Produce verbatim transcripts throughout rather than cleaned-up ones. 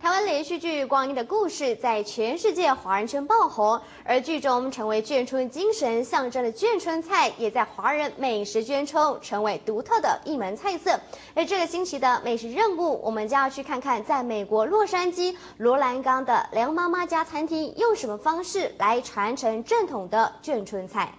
台湾连续剧《光阴的故事》在全世界华人圈爆红，而剧中成为眷村精神象征的眷村菜，也在华人美食圈中成为独特的一门菜色。而这个星期的美食任务，我们将要去看看在美国洛杉矶罗兰冈的梁妈妈家餐厅用什么方式来传承正统的眷村菜。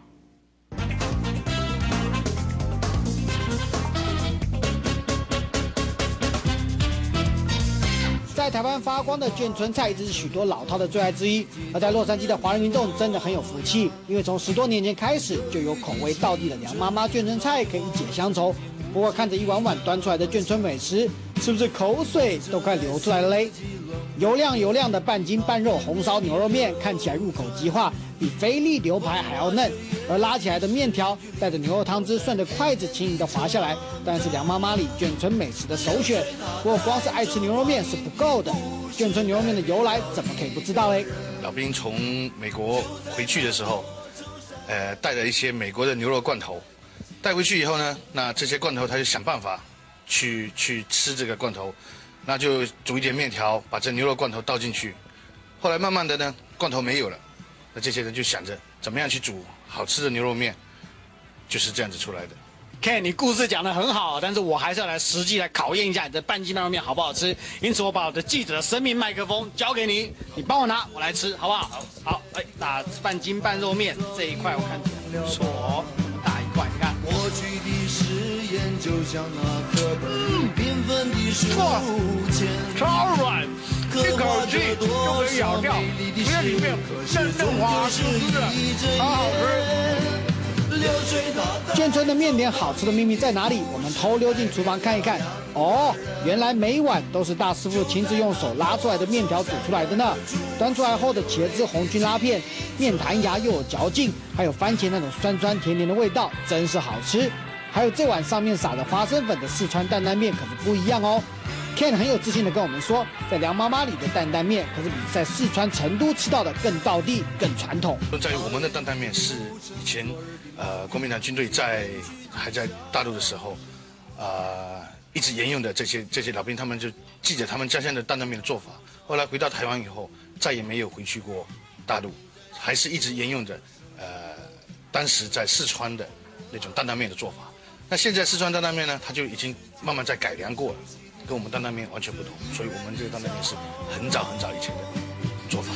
在台湾发光的眷村菜一直是许多老饕的最爱之一，而在洛杉矶的华人民众真的很有福气，因为从十多年前开始就有口味道地的梁妈妈眷村菜可以一解乡愁。不过看着一碗碗端出来的眷村美食，是不是口水都快流出来了嘞？油亮油亮的半筋半肉红烧牛肉面看起来入口即化，比菲力牛排还要嫩。 而拉起来的面条带着牛肉汤汁，顺着筷子轻盈地滑下来，当然是梁妈妈里眷村美食的首选。不过光是爱吃牛肉面是不够的，眷村牛肉面的由来怎么可以不知道嘞？ 老兵从美国回去的时候，呃，带了一些美国的牛肉罐头，带回去以后呢，那这些罐头他就想办法去去吃这个罐头，那就煮一点面条，把这牛肉罐头倒进去。后来慢慢的呢，罐头没有了，那这些人就想着怎么样去煮 好吃的牛肉面就是这样子出来的。 Ken， 你故事讲得很好，但是我还是要来实际来考验一下你的半斤半肉面好不好吃。因此，我把我的记者的生命麦克风交给你，你帮我拿，我来吃，好不好？好，好，哎，那半斤半肉面这一块我看起来不错，大一块，你看。过去的誓言就像那课本缤纷的书签，超软，一口气就可以咬掉，面里面嫩嫩滑酥酥的，好好吃。 眷村的面点好吃的秘密在哪里？我们偷溜进厨房看一看。哦，原来每一碗都是大师傅亲自用手拉出来的面条煮出来的呢。端出来后的茄子红菌拉片，面弹牙又有嚼劲，还有番茄那种酸酸甜甜的味道，真是好吃。还有这碗上面撒着花生粉的四川担担面可是不一样哦。Ken 很有自信的跟我们说，在梁妈妈里的担担面可是比在四川成都吃到的更道地、更传统。 在于我们的担担面是以前呃国民党军队在还在大陆的时候，呃一直沿用的这些这些老兵，他们就记着他们家乡的担担面的做法。后来回到台湾以后，再也没有回去过大陆，还是一直沿用着呃当时在四川的那种担担面的做法。那现在四川担担面呢，它就已经慢慢在改良过了。 跟我们担担面完全不同，所以我们这个担担面是很早很早以前的做法。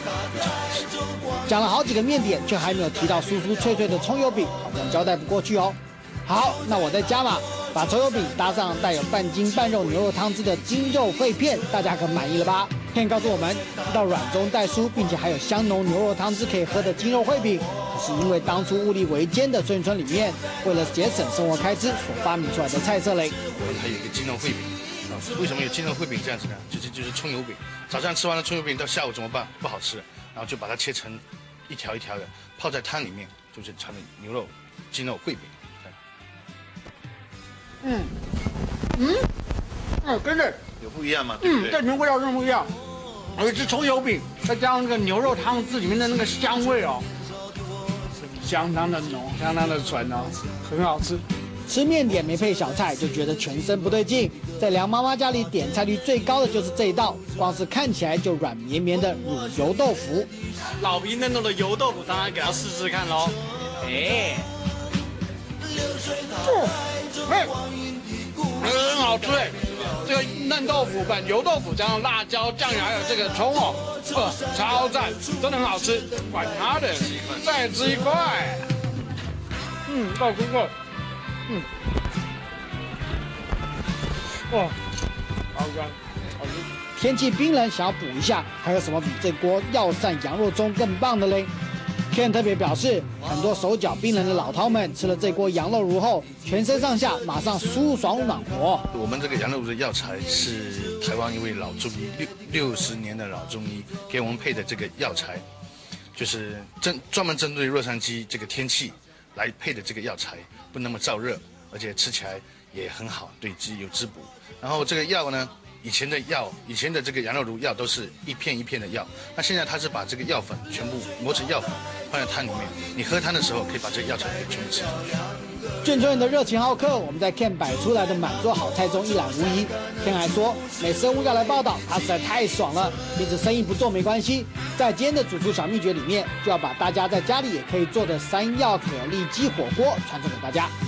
讲了好几个面点，却还没有提到酥酥脆脆的葱油饼，好像交代不过去哦。好，那我再加码，把葱油饼搭上带有半斤半肉牛肉汤汁的筋肉烩片，大家可满意了吧？Ken告诉我们，这道软中带酥，并且还有香浓牛肉汤汁可以喝的筋肉烩饼，可是因为当初物力维艰的眷村里面，为了节省生活开支所发明出来的菜色嘞。 还有一个筋肉烩饼。 为什么有筋肉烩饼这样子呢？就是就是葱油饼，早上吃完了葱油饼，到下午怎么办？不好吃，然后就把它切成一条一条的，泡在汤里面，就是成了牛肉筋肉烩饼。 嗯嗯，嗯，真的有不一样吗？对不对？ 嗯，这味道真不一样。有一只葱油饼，再加上那个牛肉汤汁里面的那个香味哦，相当的浓，相当的纯哦，很好吃。 吃面点没配小菜，就觉得全身不对劲。在梁妈妈家里点菜率最高的就是这一道，光是看起来就软绵绵的乳油豆腐。老皮嫩豆的油豆腐，当然给他试试看喽。哎，哎，很好吃哎！这个嫩豆腐本油豆腐加上辣椒、酱油还有这个葱哦，呃，超赞，真的很好吃。管他的，再吃一块。嗯，到哥哥。 嗯，哇，好香，好吃。天气冰冷，想要补一下，还有什么比这锅药膳羊肉盅更棒的嘞 ？Ken 特别表示，很多手脚冰冷的老饕们吃了这锅羊肉炉后，全身上下马上舒爽暖和。 我们这个羊肉炉的药材是台湾一位老中医，六六十年的老中医给我们配的这个药材，就是针专门针对洛杉矶这个天气来配的这个药材。 不那么燥热，而且吃起来也很好，对滋有滋补。然后这个药呢，以前的药，以前的这个羊肉炉药都是一片一片的药，那现在它是把这个药粉全部磨成药粉，放在汤里面，你喝汤的时候可以把这个药材给全部吃进去。 眷村人的热情好客，我们在 Ken 摆出来的满桌好菜中一览无遗。Ken 还说，美食人物要来报道，他实在太爽了，因此生意不做没关系。在今天的主厨小秘诀里面，就要把大家在家里也可以做的山药蛤蜊鸡火锅传授给大家。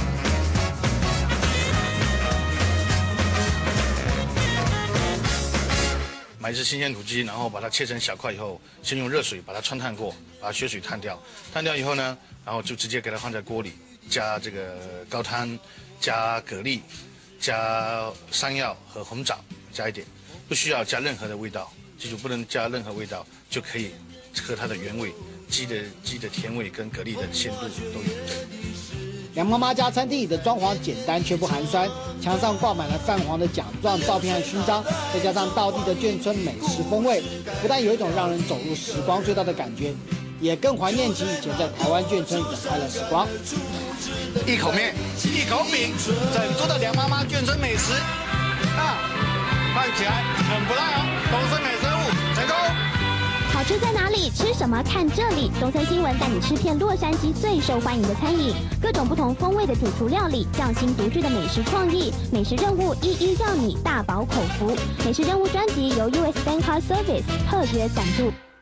买一只新鲜土鸡，然后把它切成小块以后，先用热水把它汆烫过，把血水烫掉。烫掉以后呢，然后就直接给它放在锅里，加这个高汤，加蛤蜊，加山药和红枣，加一点，不需要加任何的味道，记住不能加任何味道，就可以喝它的原味，鸡的鸡的甜味跟蛤蜊的鲜度都有。 梁妈妈家餐厅里的装潢简单却不寒酸，墙上挂满了泛黄的奖状、照片和勋章，再加上道地的眷村美食风味，不但有一种让人走入时光隧道的感觉，也更怀念起以前在台湾眷村里的快乐时光。 一口面，一口饼，整桌的梁妈妈眷村美食，啊，看起来很不赖哦，都是美食人物，成功。 好吃在哪里？吃什么？看这里！东森新闻带你吃遍洛杉矶最受欢迎的餐饮，各种不同风味的主厨料理，匠心独具的美食创意，美食任务一一让你大饱口福。美食任务专辑由 U S Bank Card Service 特约赞助。